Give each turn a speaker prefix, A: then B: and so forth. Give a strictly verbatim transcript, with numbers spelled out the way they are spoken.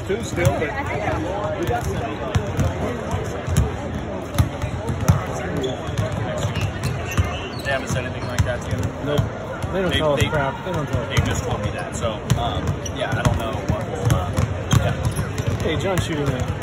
A: two still, but.
B: They haven't said anything like that to you?
A: Nope. They don't
B: they,
A: tell us
B: they,
A: crap. They don't tell us.
B: They just told me that. So, um, yeah, I don't know what will. Uh, yeah.
A: Hey, John's shooting that.